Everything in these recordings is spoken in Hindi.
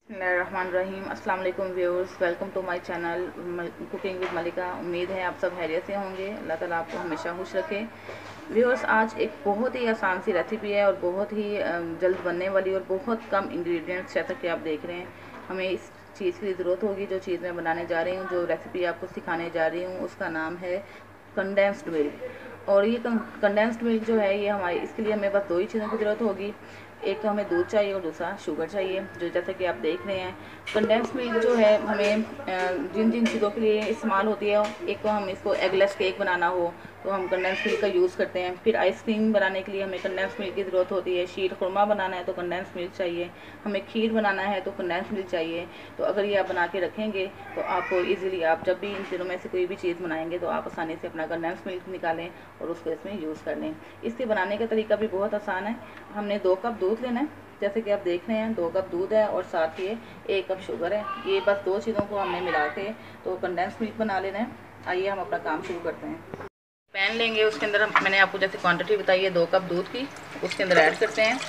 बिस्मिल्लाहिर्रहमानिर्रहीम। अस्सलाम वालेकुम viewers, welcome to my channel cooking with Malika. उम्मीद है आप सब खैरियत से होंगे। अल्लाह ताला आपको हमेशा खुश रखे। व्यूअर्स, आज एक बहुत ही आसान सी रेसिपी है और बहुत ही जल्द बनने वाली और बहुत कम इंग्रेडिएंट्स, जैसा कि आप देख रहे हैं। हमें इस चीज़ की ज़रूरत होगी। जो चीज़ मैं बनाने जा रही हूँ, जो रेसिपी आपको सिखाने जा रही हूँ, उसका नाम है कंडेंस्ड मिल्क। और ये कंडेंस्ड मिल्क जो है, ये हमारे इसके लिए हमें बस दो ही चीज़ों की ज़रूरत होगी। एक तो हमें दूध चाहिए और दूसरा शुगर चाहिए, जो जैसा कि आप देख रहे हैं। कंडेंस्ड मिल्क जो है हमें जिन जिन चीज़ों के लिए इस्तेमाल होती है, एक तो हम इसको एगलेस केक बनाना हो तो हम कंडेंस्ड मिल्क का यूज़ करते हैं। फिर आइसक्रीम बनाने के लिए हमें कंडेंस्ड मिल्क की ज़रूरत होती है। शीर खुरमा बनाना है तो कंडेंस्ड मिल्क चाहिए। हमें खीर बनाना है तो कंडेंस्ड मिल्क चाहिए। तो अगर ये आप बना के रखेंगे तो आपको ईज़िली, आप जब भी इन तीनों में से कोई भी चीज़ बनाएंगे तो आप आसानी से अपना कंडेंस्ड मिल्क निकालें और उसको इसमें यूज़ कर लें। इसके बनाने का तरीका भी बहुत आसान है। हमने 2 कप दूध लेना है, जैसे कि आप देख रहे हैं। 2 कप दूध है और साथ ही 1 कप शुगर है। ये बस दो चीज़ों को हमने मिला के तो कंडेंस्ड मिल्क बना लेना है। आइए हम अपना काम शुरू करते हैं। पैन लेंगे, उसके अंदर मैंने आपको जैसे क्वांटिटी बताई है 2 कप दूध की, उसके अंदर ऐड करते हैं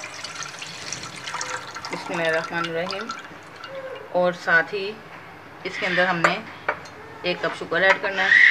बिस्मिल्लाहिर्रहमानिर्रहीम। और साथ ही इसके अंदर हमने 1 कप शुगर ऐड करना है।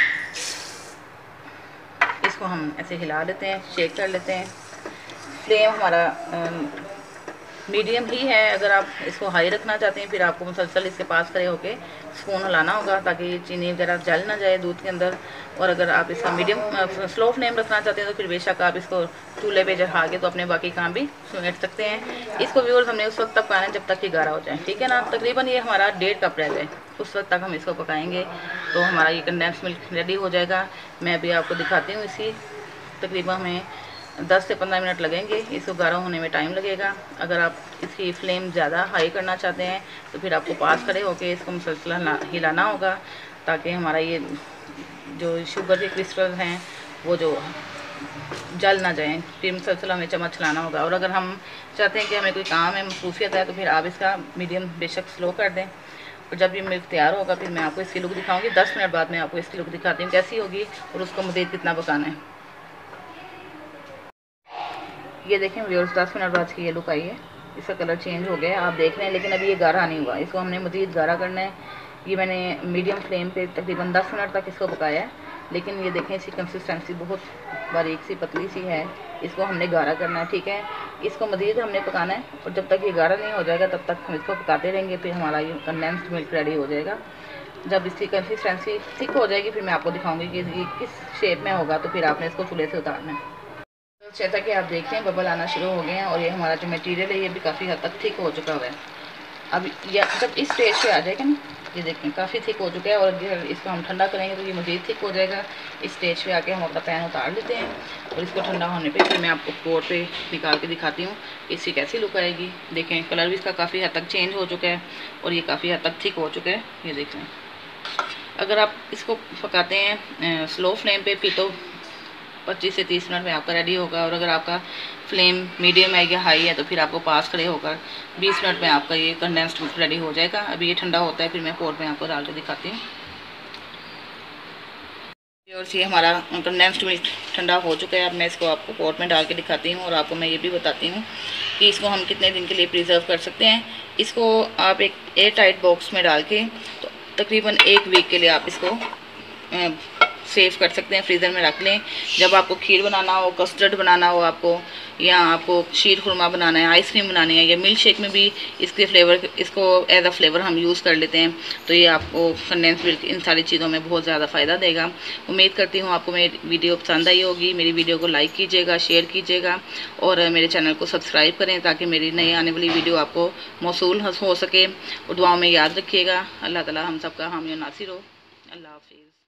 इसको हम ऐसे हिला लेते हैं, शेक कर लेते हैं। फ्लेम हमारा मीडियम ही है। अगर आप इसको हाई रखना चाहते हैं फिर आपको मुसलसल इसके पास खड़े होके स्पून हिलाना होगा ताकि चीनी वगैरह जल ना जाए दूध के अंदर। और अगर आप इसका मीडियम स्लो फ्लेम रखना चाहते हैं तो फिर बेशक आप इसको चूल्हे पे चढ़ा के तो अपने बाकी काम भी समेट सकते हैं। इसको व्यूअर्स हमने उस वक्त तक पकाना है जब तक कि गाढ़ा हो जाए, ठीक है ना। तकरीबन ये हमारा 1.5 कप रह जाए, उस वक्त तक हम इसको पकाएंगे तो हमारा ये कंडेंस मिल्क रेडी हो जाएगा। मैं अभी आपको दिखाती हूँ। इसी तकरीबन हमें 10 से 15 मिनट लगेंगे, इसको गाढ़ा होने में टाइम लगेगा। अगर आप इसकी फ्लेम ज़्यादा हाई करना चाहते हैं तो फिर आपको पास खड़े होकर इसको मुसलसल हिलाना होगा ताकि हमारा ये जो शुगर के क्रिस्टल हैं वो जो जल ना जाएं। फिर मुसलसल हमें चम्मच चलाना होगा। और अगर हम चाहते हैं कि हमें कोई काम है, मसरूफियत है, तो फिर आप इसका मीडियम बेशक स्लो कर दें। और जब ये मिल्क तैयार होगा फिर मैं आपको इसकी लुक दिखाऊंगी। 10 मिनट बाद मैं आपको इसकी लुक दिखाती हूँ कैसी होगी और उसको मज़ीद कितना पकाना है। ये देखें व्यूअर्स, 10 मिनट बाद की ये लुक आई है। इसका कलर चेंज हो गया है, आप देख रहे हैं। लेकिन अभी ये गाढ़ा नहीं हुआ, इसको हमने मज़ीद गाढ़ा करना है। ये मैंने मीडियम फ्लेम पे तकरीबन 10 मिनट तक इसको पकाया है। लेकिन ये देखें इसकी कंसिस्टेंसी बहुत बारीक सी पतली सी है। इसको हमने गाढ़ा करना है, ठीक है। इसको मज़ीद हमने पकाना है और जब तक ये गाढ़ा नहीं हो जाएगा तब तक हम इसको पकाते रहेंगे। फिर हमारा ये कंडेंस्ड मिल्क रेडी हो जाएगा। जब इसकी कंसिस्टेंसी थिक हो जाएगी फिर मैं आपको दिखाऊँगी कि ये किस शेप में होगा। तो फिर आपने इसको चूल्हे से उतारना है। जैसा कि आप देखते हैं बबल आना शुरू हो गए हैं और ये हमारा जो मटेरियल है ये भी काफ़ी हद तक थिक हो चुका हुआ है। अब जब इस स्टेज पे आ जाएगा ना, ये देखें काफ़ी थिक हो चुका है। और इसको हम ठंडा करेंगे तो ये मज़ीद थिक हो जाएगा। इस स्टेज पे आके हम अपना पैन उतार लेते हैं और इसको ठंडा होने पे फिर मैं आपको पोर पे निकाल के दिखाती हूँ इसकी कैसी लुक आएगी। देखें कलर भी इसका काफ़ी हद तक चेंज हो चुका है और ये काफ़ी हद तक थिक हो चुका है। ये देख लें। अगर आप इसको पकाते हैं स्लो फ्लेम पे फिर तो 25 से 30 मिनट में आपका रेडी होगा। और अगर आपका फ्लेम मीडियम है या हाई है तो फिर आपको पास खड़े होकर 20 मिनट में आपका ये कंडेंस्ड मिल्क रेडी हो जाएगा। अभी ये ठंडा होता है फिर मैं पोट में आपको डाल के दिखाती हूँ। और ये हमारा कंडेंस्ड मिल्क ठंडा हो चुका है। अब मैं इसको आपको पोट में डाल के दिखाती हूँ और आपको मैं ये भी बताती हूँ कि इसको हम कितने दिन के लिए प्रिजर्व कर सकते हैं। इसको आप एक एयर टाइट बॉक्स में डाल के तो तकरीबन 1 वीक के लिए आप इसको सेव कर सकते हैं, फ्रीज़र में रख लें। जब आपको खीर बनाना हो, कस्टर्ड बनाना हो आपको, या आपको शीर खुरमा बनाना है, आइसक्रीम बनानी है, या मिल्क शेक में भी इसके फ्लेवर, इसको एज अ फ्लेवर हम यूज़ कर लेते हैं। तो ये आपको कंडेंस्ड मिल्क इन सारी चीज़ों में बहुत ज़्यादा फ़ायदा देगा। उम्मीद करती हूँ आपको मेरी वीडियो पसंद आई होगी। मेरी वीडियो को लाइक कीजिएगा, शेयर कीजिएगा और मेरे चैनल को सब्सक्राइब करें ताकि मेरी नई आने वाली वीडियो आपको मौसूल हो सके। और दुआओं में याद रखिएगा। अल्लाह ताला हम सबका हामी और नासिर हो। अल्लाह हाफिज़।